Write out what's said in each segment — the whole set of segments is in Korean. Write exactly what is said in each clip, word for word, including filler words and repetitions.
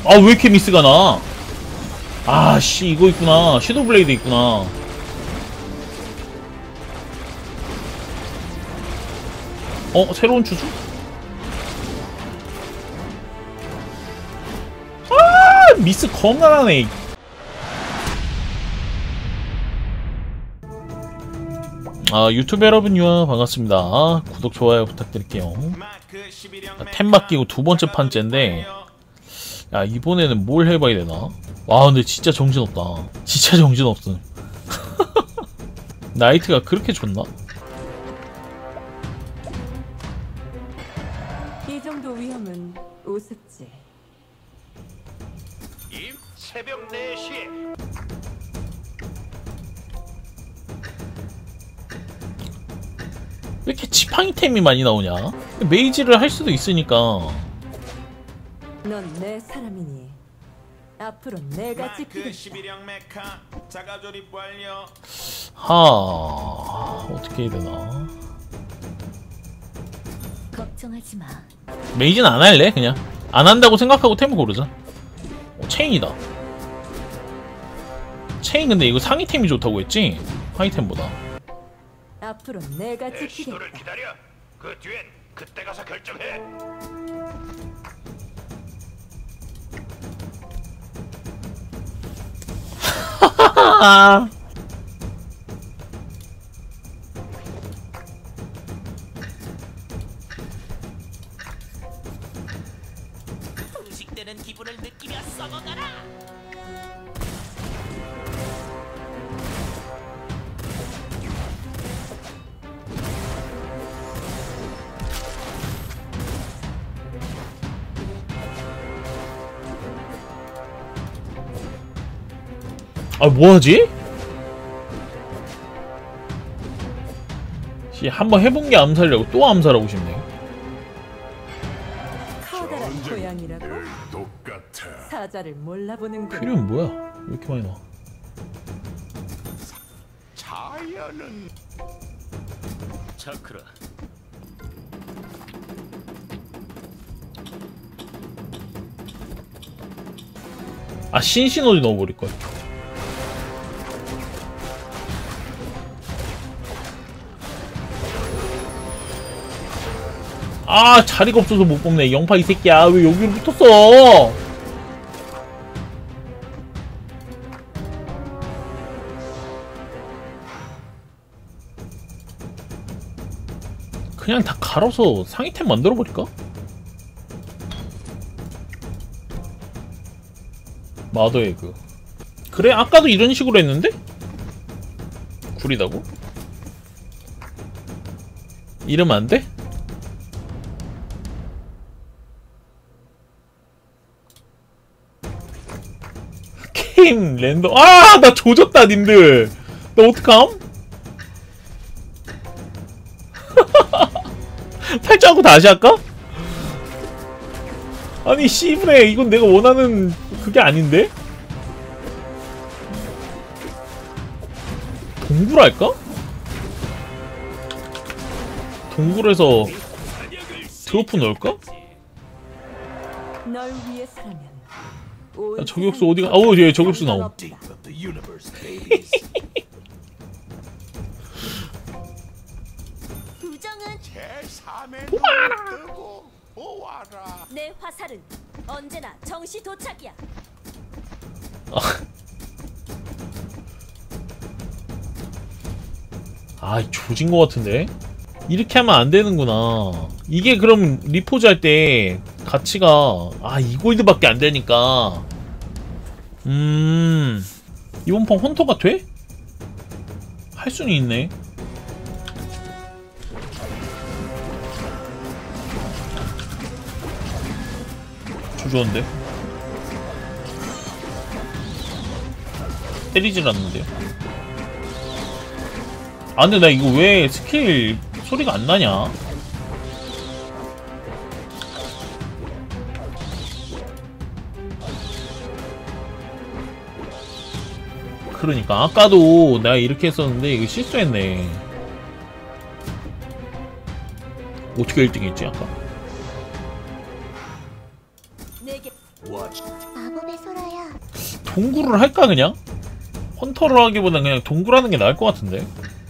아 왜 이렇게 미스가 나? 아씨 이거 있구나. 섀도우 블레이드 있구나. 어? 새로운 추수? 아 미스 겁나 나네. 아 유튜브 여러분요 반갑습니다. 구독 좋아요 부탁드릴게요. 템 맡기고 두 번째 판째인데 야 이번에는 뭘 해봐야 되나? 와 근데 진짜 정신없다. 진짜 정신없음. 나이트가 그렇게 좋나? 이 정도 위험은 우습지. 이 새벽 네 시에 왜 이렇게 지팡이템이 많이 나오냐? 메이지를 할 수도 있으니까. 넌 내 사람이니 앞으로 내가 마크 지키겠다. 십일형 메카 자가 조립 완료. 하... 어떻게 해야 되나? 걱정하지 마. 메이지는 안 할래 그냥. 안 한다고 생각하고 템을 고르자. 어, 체인이다. 체인 근데 이거 상위템이 좋다고 했지? 하이템보다. 앞으로 내가 내 지키겠다. 시도를 기다려. 그 뒤엔 그때 가서 결정해. 아... 음식되는 기분을 느끼며 썩어가라. 아 뭐하지? 씨 한번 해본 게 암살이라고 또 암살하고 싶네. 커다란 고양이라고? 똑같아. 사자를 몰라보는군. 퓨리는 뭐야? 왜 이렇게 많이 나와? 자연은 차크라. 아 신시너지 넣어버릴걸. 아 자리가 없어서 못 뽑네. 영파 이 새끼야 왜 여기로 붙었어? 그냥 다 갈아서 상위템 만들어버릴까? 마더 에그. 그래 아까도 이런 식으로 했는데? 구리다고? 이러면 안 돼? 게임 랜덤. 아 나 조졌다 님들. 나 어떡함? 팔자하고 다시 할까? 아니 씨부레 이건 내가 원하는 그게 아닌데? 동굴할까? 동굴에서 드로프 넣을까? 널 위해서라면 야, 저격수 어디가? 아우 얘 저격수 나옴. 부정은 제삼의 뜨고 보아라. 내 화살은 언제나 정시 도착이야. 아 조진 거 같은데? 이렇게 하면 안 되는구나. 이게 그럼 리포즈 할 때 가치가 아 이 골드밖에 안 되니까. 음 이번 판 헌터가 돼? 할 수는 있네. 조조한데? 때리질 않는데요? 아 근데 나 이거 왜 스킬 소리가 안 나냐? 그러니까 아까도 내가 이렇게 했었는데 이거 실수했네. 어떻게 일 등 했지 아까? 내게 Watch. 아 몸에 소라야. 동굴을 할까 그냥? 헌터를 하기보단 그냥 동굴하는 게 나을 것 같은데.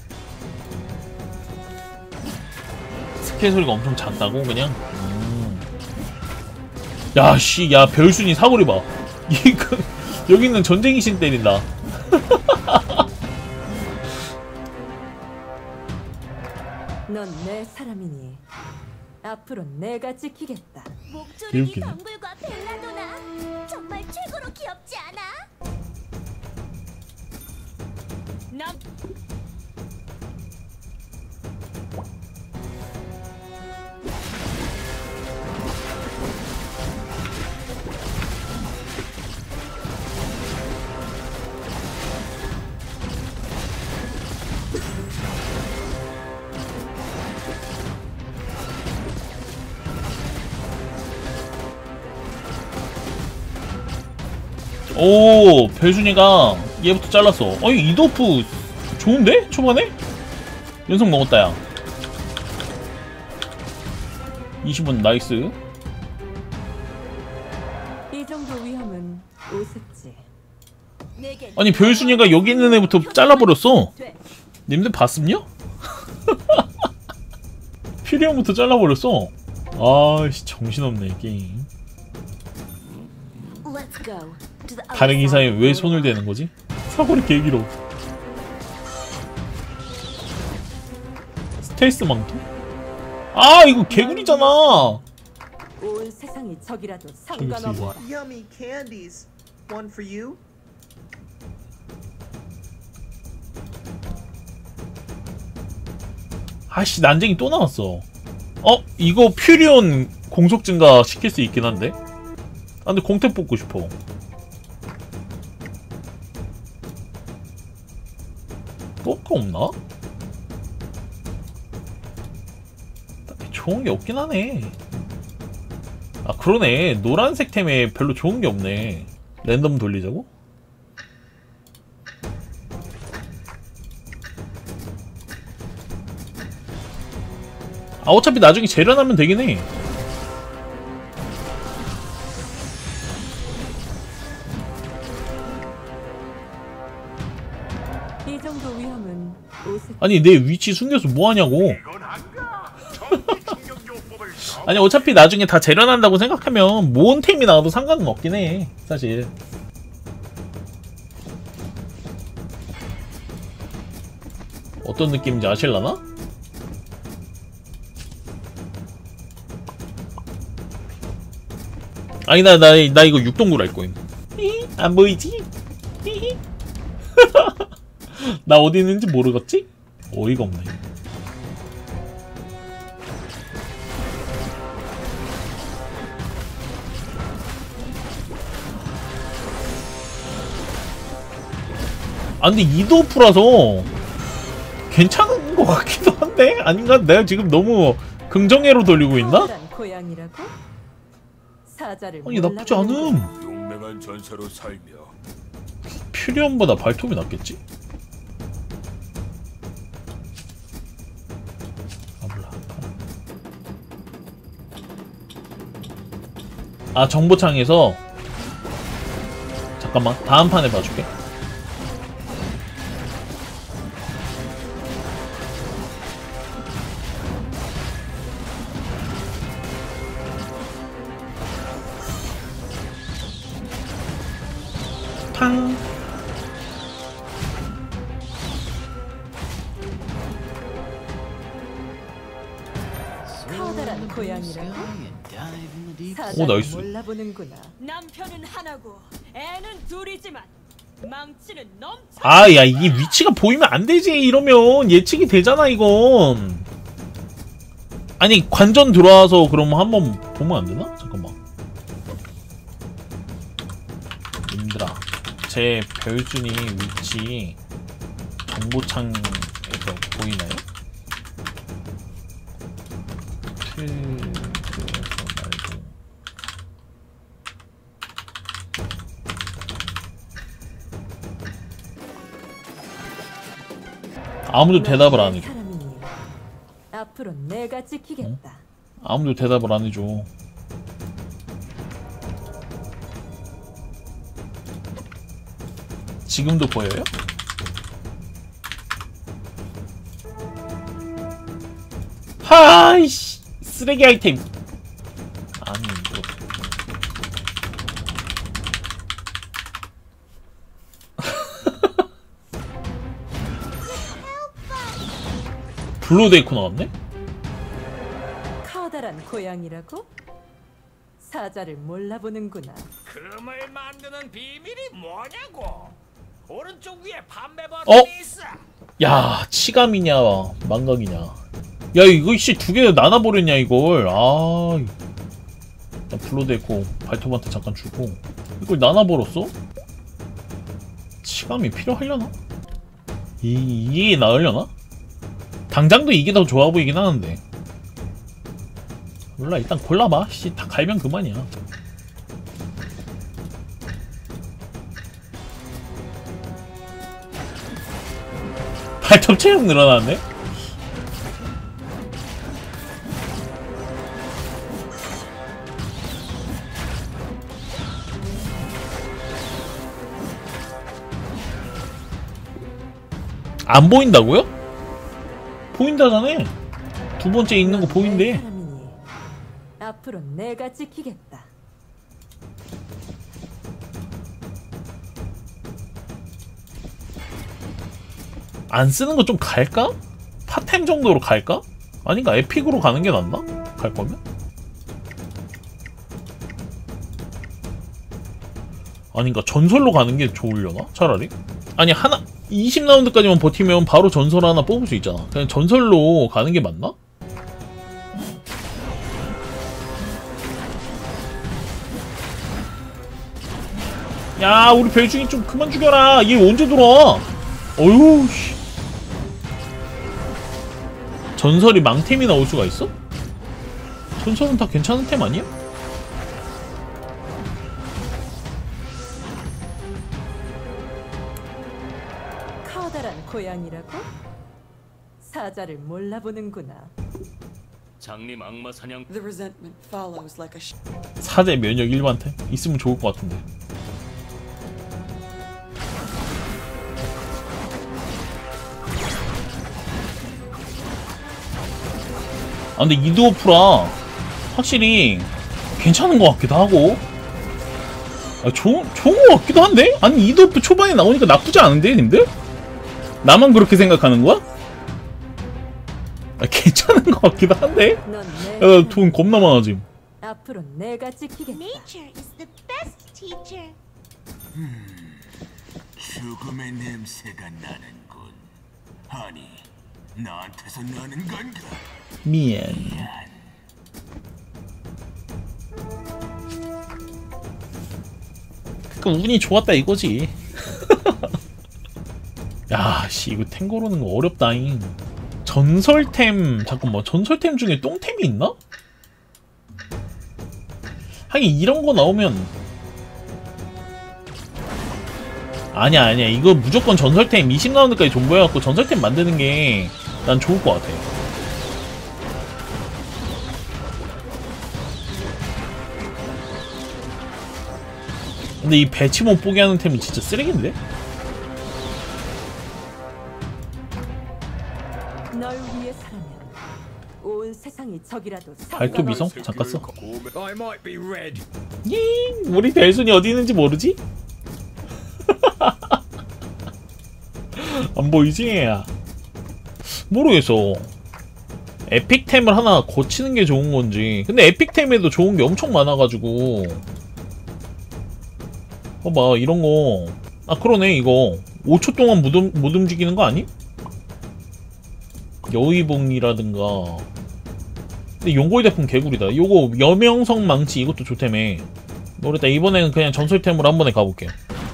스케일 소리가 엄청 작다고 그냥? 음. 야씨 야 별순이 사거리 봐. 이거 여기 있는 전쟁이 신 때린다. 넌 내 사람이니 앞으로 내가 지키겠다. 목조르기 개웃기네. 덩굴과 벨라도나 정말 최고로 귀엽지 않아? 남 오 별순이가 얘부터 잘랐어. 어이 이도프 좋은데? 초반에? 연속 먹었다 야. 이십 원 나이스. 이 정도 위험은 우습지. 내겐 아니 별순이가 여기 있는 애부터 잘라버렸어. 님들 봤음요? 퓨리언부터 잘라버렸어. 아씨 정신없네 게임. Let's go to the 다른 other 기사에 side. 왜 손을 대는 거지? 사거리 개기로. 스텔스 망토? 아 이거 개구리잖아. 온 세상이 적이라도 상관없어. Yummy candies. One for you? 아씨 난쟁이 또 나왔어. 어? 이거 퓨리온 공속 증가 시킬 수 있긴 한데? 아 근데 공태 뽑고 싶어. 또가 없나? 딱히 좋은 게 없긴 하네. 아 그러네. 노란색 템에 별로 좋은 게 없네. 랜덤 돌리자고? 아 어차피 나중에 재련하면 되긴 해. 이 정도 위험은 우습지. 아니 내 위치 숨겨서 뭐하냐고. 이건 안가. 전기 충격요법을 아니 어차피 나중에 다 재련한다고 생각하면 모은 템이 나와도 상관은 없긴 해 사실. 어떤 느낌인지 아실라나? 아니 나 나 나 이거 육동굴 할 거임. 히히, 안 보이지? 히히. 나 어디 있는지 모르겠지? 어이가 없네. 아 근데 이도프라서 괜찮은 것 같기도 한데? 아닌가? 내가 지금 너무 긍정회로 돌리고 있나? 커다란 고양이라고? 사자를 아니 나쁘지 몰라보는구나. 않음. 용맹한 전사로 살며 퓨리언보다 발톱이 낫겠지? 아 몰라. 아 정보창에서 잠깐만 다음 판에 봐줄게. 팡. 커다란 고양이라고? 오, 나이스. 사자를 몰라보는구나. 남편은 하나고 애는 둘이지만 망치는 넘쳐. 아, 야, 이게 위치가 보이면 안 되지. 이러면 예측이 되잖아, 이건. 아니, 관전 들어와서 그러면 한번 보면 안 되나? 잠깐만. 님들아, 제 별준이 위치 정보창에서 보이나요? 필드에서 말고. 아무도 대답을 안 해줘. 사람이니 앞으로 내가 지키겠다. 아무도 대답을 안 해줘. 지금도 보여요? 하이씨 쓰레기 아이템. 아니 이거 블루데이코 나왔네? 커다란 고양이라고? 사자를 몰라보는구나. 금을 만드는 비밀이 뭐냐고. 오른쪽 위에 판매 어? 버튼이 있어. 야 치감이냐 망각이냐. 야 이거 씨 두 개 나눠버렸냐 이걸. 아 일단 블루데이코 발톱한테 잠깐 주고 이걸 나눠버렸어? 치감이 필요하려나? 이, 이게 나으려나? 당장도 이게 더 좋아 보이긴 하는데 몰라 일단 골라봐. 씨 다 갈면 그만이야. 발톱 체력 늘어났네? 안 보인다고요? 보인다잖아. 두 번째 있는 거 내 보인대. 사람이니 앞으로 내가 지키겠다. 안 쓰는 거 좀 갈까? 파템 정도로 갈까? 아닌가? 에픽으로 가는 게 낫나? 갈 거면? 아닌가? 전설로 가는 게 좋으려나? 차라리? 아니 하나 이십 라운드까지만 버티면 바로 전설 하나 뽑을 수 있잖아. 그냥 전설로 가는 게 맞나? 야 우리 별중이 좀 그만 죽여라. 얘 언제 들어와? 어휴 씨. 전설이 망템이 나올 수가 있어? 전설은 다 괜찮은 템 아니야? 커다란 고양이라고? 사자를 몰라보는구나. 장님 악마 사냥. The resentment follows like a sh- 사대 면역 일반 템? 있으면 좋을 것 같은데. 아 근데 이드워프라 확실히 괜찮은 것 같기도 하고 아, 좋은, 좋은 것 같기도 한데? 아니 이드워프 초반에 나오니까 나쁘지 않은데 님들? 나만 그렇게 생각하는 거야? 아, 괜찮은 것 같기도 한데? 넌내 야, 돈 겁나 많아짐. 앞으로 내가 지키겠다. Nature is the best teacher. 죽음의 냄새가 나는군. 아니, 나한테서 나는 건가? 미안. 그니까 운이 좋았다 이거지. 야, 씨 이거 템 고르는 거 어렵다잉. 전설템 잠깐만 전설템 중에 똥템이 있나? 하긴 이런 거 나오면 아니야 아니야 이거 무조건 전설템 이십 라운드까지 존버해갖고 전설템 만드는 게 난 좋을 것 같아. 근데 이 배치 못 보게 하는 템은 진짜 쓰레기인데? 널 위해서라면 온 세상이 적이라도 발톱 상관없- 이성? 잠깐 써. I might be red. 잉! 우리 별순이 어디 있는지 모르지? 안 보이지? 얘야. 모르겠어. 에픽템을 하나 고치는 게 좋은 건지. 근데 에픽템에도 좋은 게 엄청 많아가지고. 봐봐, 이런 거. 아, 그러네, 이거. 오 초 동안 못, 움, 못 움직이는 거 아니? 여의봉이라든가. 근데 용골 제품 개구리다. 요거 여명성 망치 이것도 좋다며. 모르겠다. 이번에는 그냥 전설템으로 한 번에 가볼게.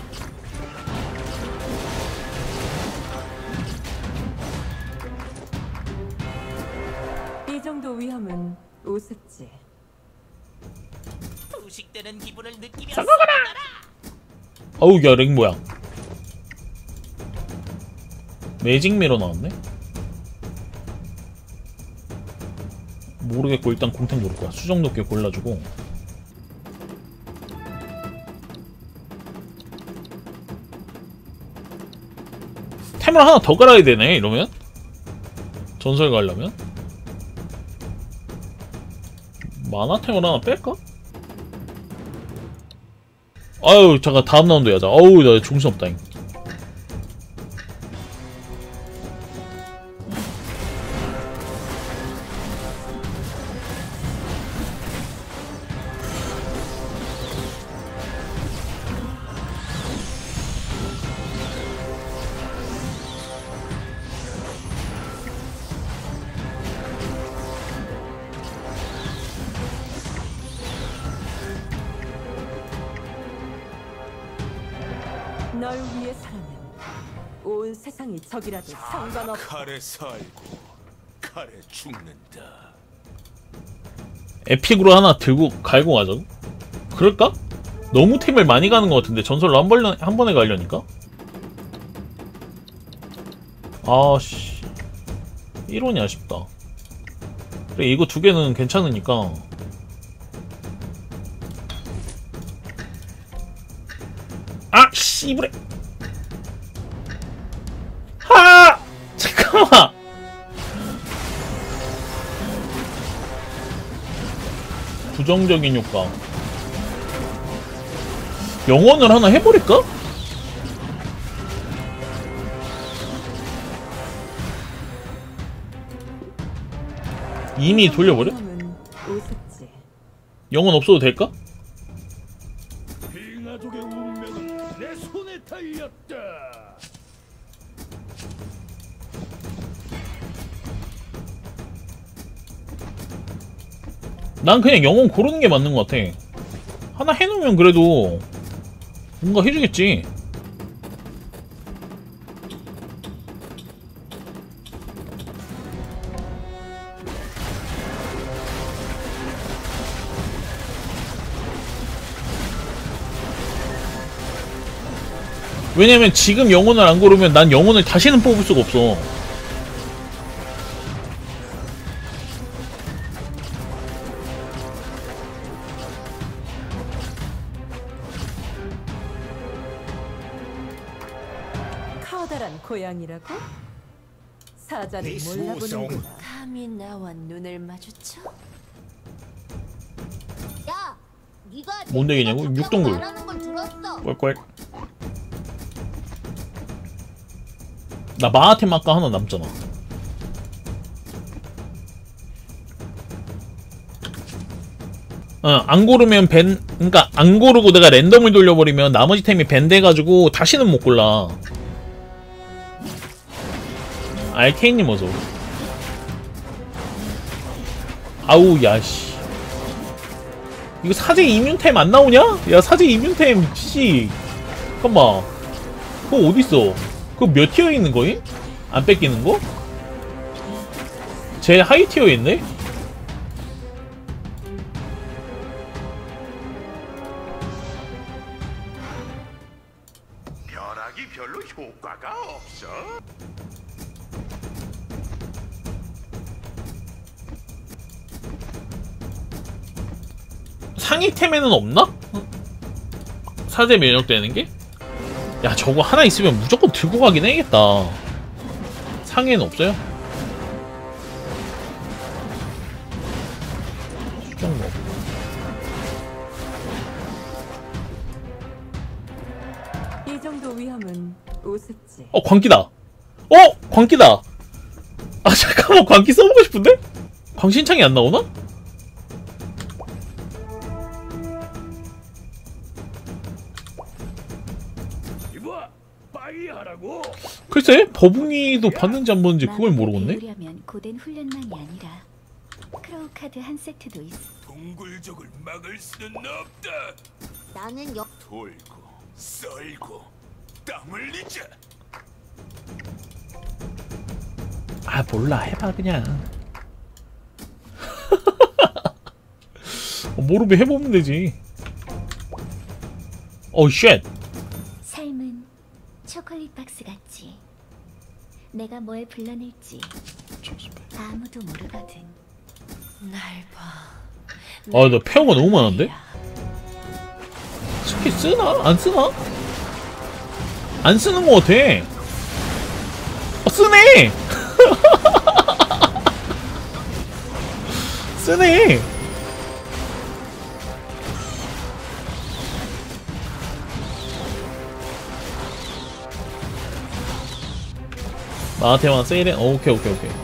이 정도 위험은 우습지. 부식되는 기분을 느끼며 어우, 야, 렉 뭐야? 매직 미러 나왔네? 모르겠고 일단 공템 고를 거야. 수정 높게 골라주고. 템을 하나 더 깔아야 되네 이러면? 전설 가려면? 만화템을 하나 뺄까? 아유 잠깐 다음 라운드 하자. 어우 나 정신없다잉. 널 위해서라면 온 세상이 적이라도 상관없어. 칼에 살고 칼에 죽는다. 에픽으로 하나 들고 갈고 가자고? 그럴까? 너무 템을 많이 가는 것 같은데 전설로 한 번에, 한 번에 가려니까? 아씨 일원이 아쉽다. 그래 이거 두 개는 괜찮으니까 아 씨부레 하 잠깐만 부정적인 효과 영원을 하나 해버릴까? 이미 돌려버려? 위험은 우습지. 영원 없어도 될까? 빙하족의 운명은 내 손에 달렸다. 난 그냥 영혼 고르는 게 맞는 것 같아. 하나 해놓으면 그래도 뭔가 해주겠지. 왜냐면 지금 영혼을 안 고르면 난 영혼을 다시는 뽑을 수가 없어. 커다란 고양이라고? 사자는 몰라보는구나. 감히 나와 눈을 마주쳐? 야, 네가 뭔 얘기냐고? 육동굴. 말하는 걸 들었어. 꼴꼴. 나 마하템 아까 하나 남잖아. 어, 안 고르면 밴, 그니까 안 고르고 내가 랜덤을 돌려버리면 나머지 템이 밴돼가지고 다시는 못 골라. 알케인님 어서. 아우 야씨. 이거 사제 이뮨템 안 나오냐? 야 사제 이뮨템 씨. 잠깐만. 그거 어딨어? 그거 몇 티어에 있는 거임? 안 뺏기는 거? 제일 하이 티어에 있네? 벼락이 별로 효과가 없어. 상위템에는 없나? 사제 면역되는 게? 야 저거 하나 있으면 무조건 들고 가긴 해야겠다. 상해는 없어요? 수정모. 이 정도 위험은 우습지. 어 광기다. 어 광기다. 아 잠깐만 광기 써보고 싶은데? 광신창이 안 나오나? 이봐, 빨리 하라고. 글쎄 버붕이도 봤는지 안 봤는지 그걸 모르겠네. 배우려면 고된 훈련만이 아니라 크로우 카드 한 세트도 있어. 동굴족을 막을 수는 없다. 나는 여 돌고 썰고 땀 흘리자. 아 몰라 해봐 그냥. 어, 모르면 해보면 되지. 어 쉣. 삶은 초콜릿 박스 같지. 내가 뭘 불러낼지 아무도 모르거든. 날 봐. 아 나 페어가 너무 많은데? 스킬 쓰나? 안 쓰나? 안 쓰는 거 같아. 쓰네! 쓰네! 나한테만 세일해? 어, 오케이 오케이 오케이.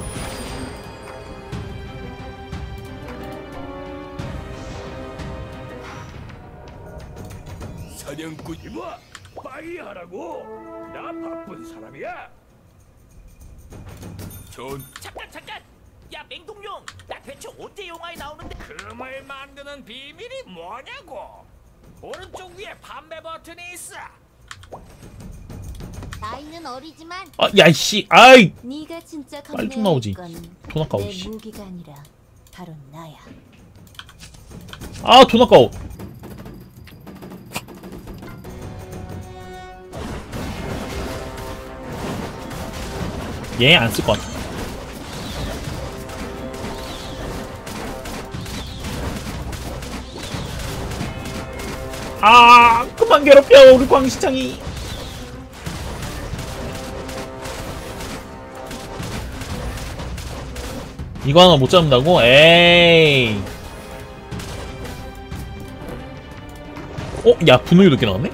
사냥꾼이 뭐? 파이하라고? 나 바쁜 사람이야. 전 잠깐 잠깐! 야 맹동룡! 나 대체 언제 영화에 나오는데? 금을 만드는 비밀이 뭐냐고? 오른쪽 위에 판매 버튼이 있어. 나이는 어리지만 아, 야이씨, 아이! 네가 진짜 빨리 좀 나오지. 건 돈 아까워, 내 씨. 무기가 아니라 바로 나야. 아, 돈 아까워. 얘 안 쓸 것 같아. 아, 그만 괴롭혀, 우리 광시창이. 이거 하나 못 잡는다고? 에이. 어? 야, 분노기 높게 나왔네?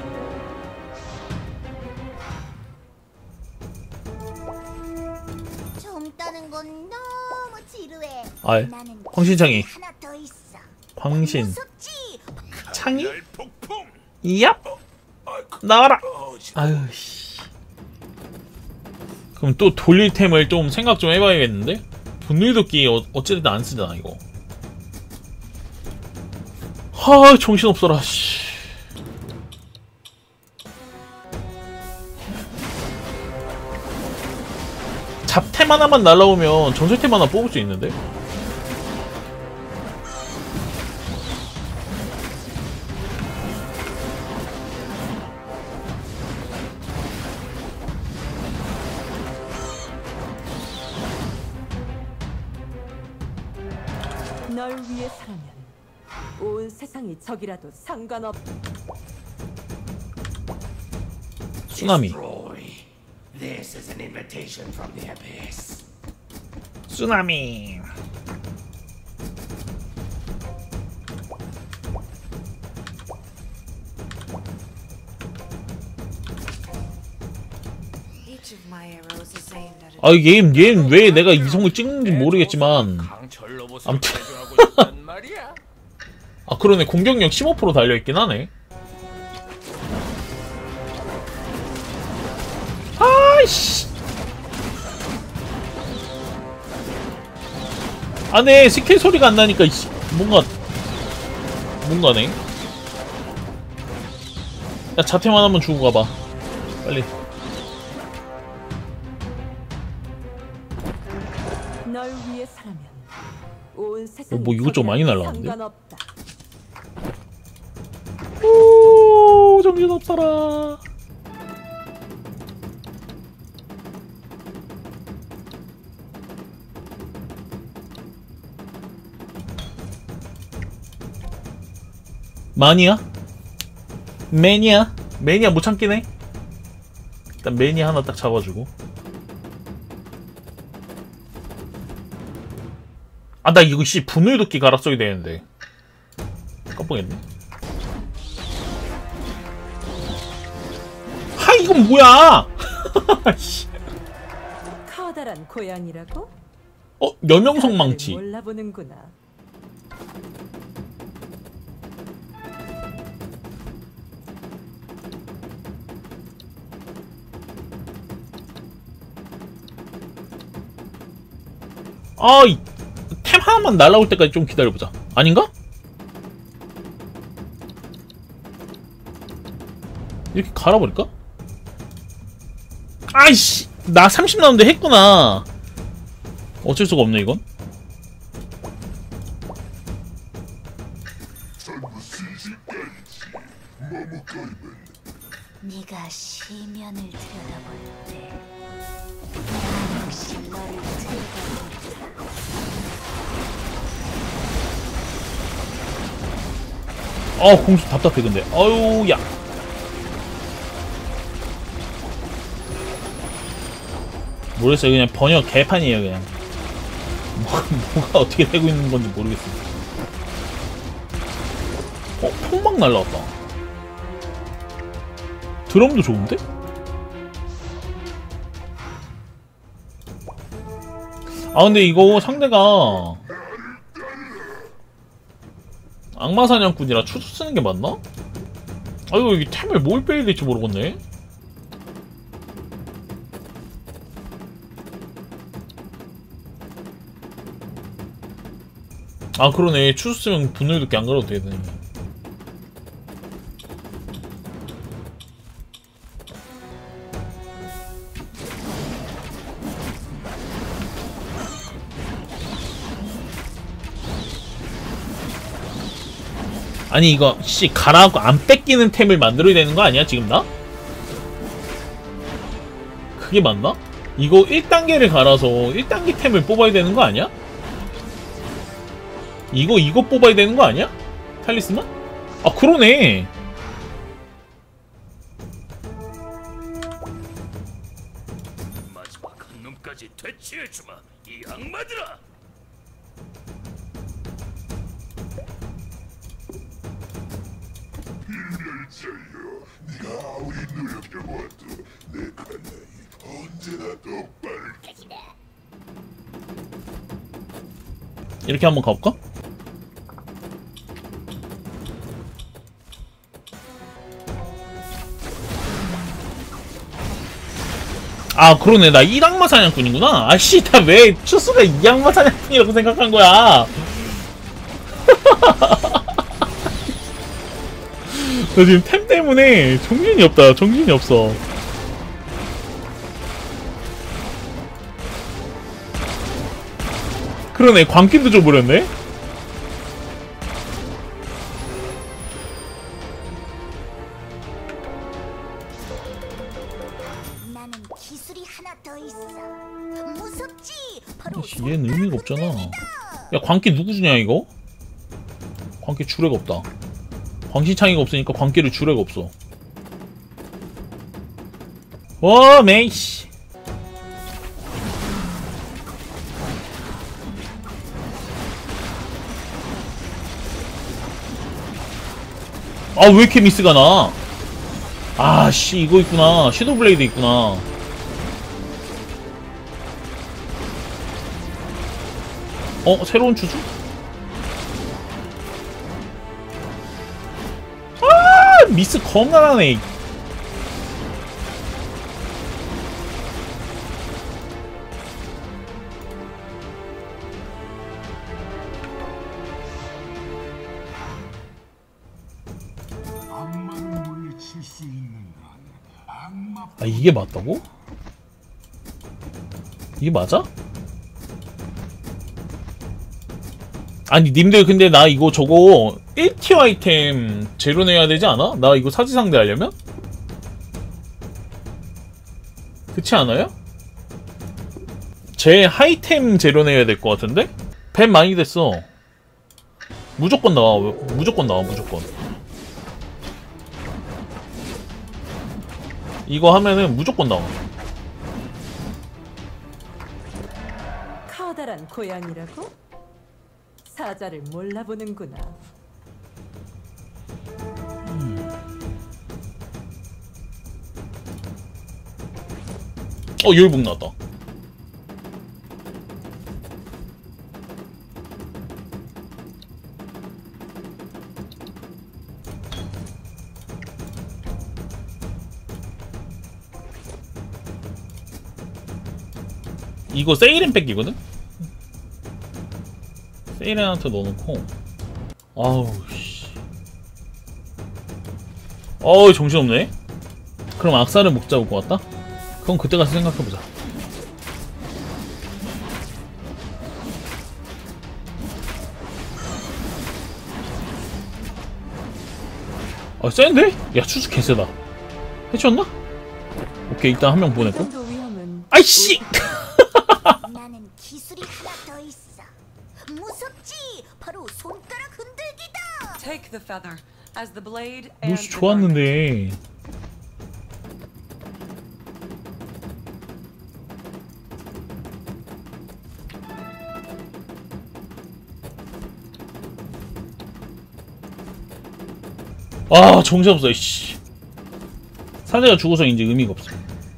좀 따는 건 너무 지루해. 아이, 나는 황신창이. 하나 더 있어. 황신. 무섭지? 창이? 열 폭풍. 얍! 나와라! 아유, 씨. 그럼 또 돌릴 템을 좀 생각 좀 해봐야겠는데? 분노기도끼 어, 어쨌든 안 쓰잖아, 이거. 하, 정신없어라, 씨. 잡템 하나만 날라오면 전설템 하나 뽑을 수 있는데? 널 위해서라면 온 세상이 적이라도 상관없. 쓰나미. This is an invitation from the abyss. 쓰나미. 아, 얘는, 얘는 왜 내가 이성을 찍는지 모르겠지만. 강철 로봇을 아무튼. 개조하고 있단 말이야. 아, 그러네. 공격력 십오 퍼센트 달려있긴 하네. 아이씨. 안에 스킬 소리가 안 나니까, 이씨. 뭔가. 뭔가네. 야, 자템 하나만 주고 가봐. 빨리. 널 위해서라면 온 세상이 어, 뭐 이것저것 많이 적이라도 날라왔는데? 상관없다. 오, 정신없어라. 마니아? 매니아? 매니아 못 참긴 해. 일단 매니아 하나 딱 잡아주고. 아, 나 이거 씨 분노도끼 갈아 써야 되는데. 깜빡했네. 하, 이건 뭐야? 커다란 고양이라고? 어, 여명성 망치. 몰라보는구나. 아, 이 템 하나만 날라올 때까지 좀 기다려보자. 아닌가? 이렇게 갈아버릴까? 아이씨, 나 삼십 나오는데 했구나. 어쩔 수가 없네, 이건. 네가 시면을 들여다볼 때 나 역시 너를 들여다본다. 아, 공수 답답해 근데. 아유, 야. 모르겠어요. 그냥 번역 개판이에요 그냥. 뭐, 뭐가 어떻게 되고 있는 건지 모르겠어요. 어? 폭막 날라왔다. 드럼도 좋은데? 아 근데 이거 상대가 악마사냥꾼이라 추수 쓰는게 맞나? 아 이거 여기 템을 뭘 빼야 될지 모르겠네. 아 그러네. 추수 쓰면 분노도 안 가려도 되네. 아니 이거 씨 가라고 안 뺏기는 템을 만들어야 되는 거 아니야 지금 나? 그게 맞나? 이거 일 단계를 갈아서 일 단계 템을 뽑아야 되는 거 아니야? 이거 이거 뽑아야 되는 거 아니야? 탈리스만? 아 그러네. 마지막 한 놈까지 되치해주마 이 악마들아. 이렇게 한번 가볼까? 아 그러네. 나 일 악마 사냥꾼이구나. 아씨 나 왜 추수가 이 악마 사냥꾼이라고 생각한 거야. 나 지금 템 때문에 정신이 없다. 정신이 없어. 그러네. 광기도 줘버렸네. 나는 기술이 하나 더 있어. 무섭지? 바로 얘는 의미가 없잖아. 야 광기 누구 주냐 이거? 광기 주례가 없다. 광시창이가 없으니까 광기를 주례가 없어. 와 메이씨. 아 왜 이렇게 미스가 나? 아씨 이거 있구나. 섀도우 블레이드 있구나. 어? 새로운 추주? 아 미스 겁나 나네. 아 이게 맞다고? 이게 맞아? 아니 님들 근데 나 이거 저거 일 티어 아이템 제로 내야 되지 않아? 나 이거 사지상대 하려면? 그렇지 않아요? 제 하이템 제로 내야 될 것 같은데? 뱀 많이 됐어. 무조건 나와. 무조건 나와 무조건. 이거 하면은 무조건 나와. 커다란 고양이라고? 사자를 몰라보는구나. 어 열북 나왔다. 이거 세이렌 뺏기거든? 세이렌한테 넣어놓고. 아우 씨. 어우 정신없네. 그럼 악사를 못 잡을 것 같다? 그럼 그때 가서 생각해보자. 아 센데? 야 추수 개세다. 해치웠나? 오케이 일단 한 명 보냈고. 이 정도 위험은 아이씨! 나는 기술이 하나 더 있어. 무섭지? 바로 손가락 흔들기다. Take the feather as the blade and 무수 the garment. 좋았는데. 아 정신없어 씨. 사제가 죽어서 이제 의미가 없어.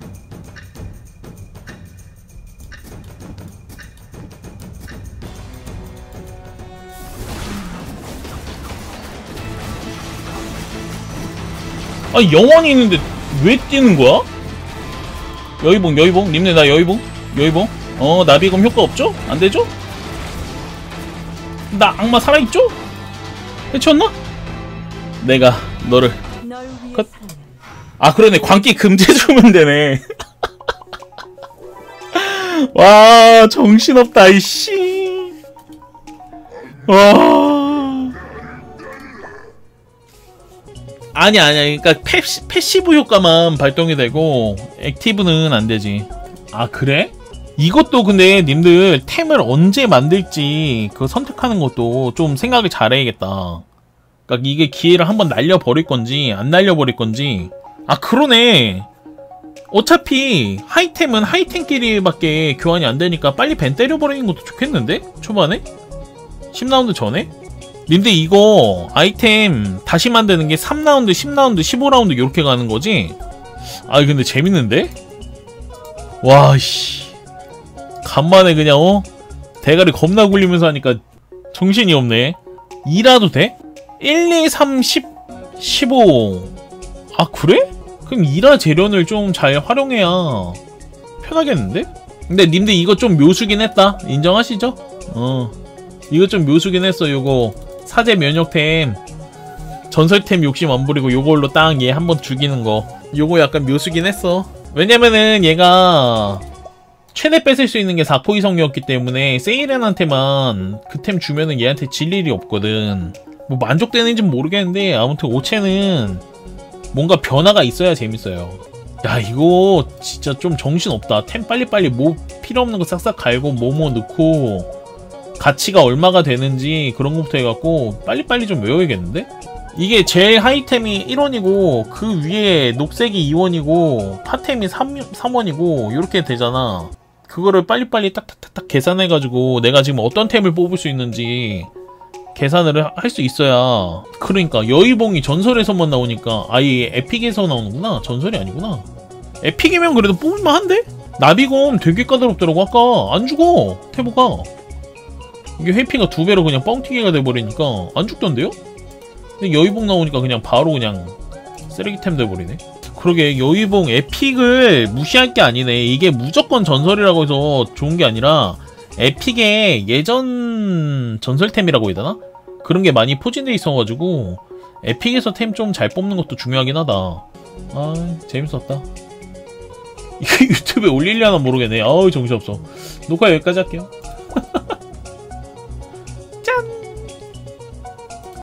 아 영원히 있는데 왜 뛰는 거야? 여의봉 여의봉 님네 나 여의봉 여의봉 어 나비검 효과 없죠? 안 되죠? 나 악마 살아있죠? 해쳤나? 내가 너를 널 위해 컷. 살면 아 그러네 광기 금지 주면 되네. 와 정신없다 이씨. 와 아니 아니야 그러니까 패시, 패시브 효과만 발동이 되고 액티브는 안 되지. 아 그래? 이것도 근데 님들 템을 언제 만들지 그거 선택하는 것도 좀 생각을 잘해야겠다. 그러니까 이게 기회를 한번 날려버릴 건지 안 날려버릴 건지. 아 그러네. 어차피 하이템은 하이템끼리밖에 교환이 안 되니까 빨리 벤 때려버리는 것도 좋겠는데? 초반에? 십 라운드 전에? 근데 이거 아이템 다시 만드는 게 삼 라운드, 십 라운드, 십오 라운드 이렇게 가는 거지? 아 근데 재밌는데? 와씨 간만에 그냥 어? 대가리 겁나 굴리면서 하니까 정신이 없네. 이라도 돼? 일, 이, 삼, 십, 십오 아 그래? 그럼 이라 재련을 좀 잘 활용해야 편하겠는데? 근데 님들 이거 좀 묘수긴 했다. 인정하시죠? 어 이거 좀 묘수긴 했어. 요거 사제 면역템 전설템 욕심 안 부리고 요걸로 딱 얘 한번 죽이는 거 요거 약간 묘수긴 했어. 왜냐면은 얘가 최대 뺏을 수 있는 게 사 코 이성이었기 때문에 세이렌한테만 그 템 주면은 얘한테 질 일이 없거든. 뭐 만족되는지는 모르겠는데 아무튼 오체는 뭔가 변화가 있어야 재밌어요. 야 이거 진짜 좀 정신없다. 템 빨리빨리 뭐 필요없는 거 싹싹 갈고 뭐뭐 넣고 가치가 얼마가 되는지 그런 것부터 해갖고 빨리빨리 좀 외워야겠는데? 이게 제일 하이템이 일 원이고 그 위에 녹색이 이 원이고 파템이 삼 원이고 이렇게 되잖아. 그거를 빨리빨리 딱딱딱딱 계산해가지고 내가 지금 어떤 템을 뽑을 수 있는지 계산을 할 수 있어야. 그러니까 여의봉이 전설에서만 나오니까 아예 에픽에서 나오는구나. 전설이 아니구나. 에픽이면 그래도 뽑을만 한데? 나비검 되게 까다롭더라고. 아까 안 죽어 태보가. 이게 회피가 두 배로 그냥 뻥튀기가 돼버리니까 안 죽던데요? 근데 여의봉 나오니까 그냥 바로 그냥 쓰레기템 돼버리네. 그러게 여의봉 에픽을 무시할 게 아니네. 이게 무조건 전설이라고 해서 좋은 게 아니라 에픽의 예전 전설템이라고 해야 되나? 그런 게 많이 포진돼 있어가지고 에픽에서 템 좀 잘 뽑는 것도 중요하긴 하다. 아 재밌었다. 이거 유튜브에 올리려나 모르겠네. 아우 정신없어. 녹화 여기까지 할게요.